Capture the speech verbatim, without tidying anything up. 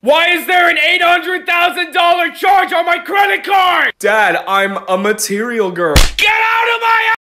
Why is there an eight hundred thousand dollar charge on my credit card? Dad, I'm a material girl.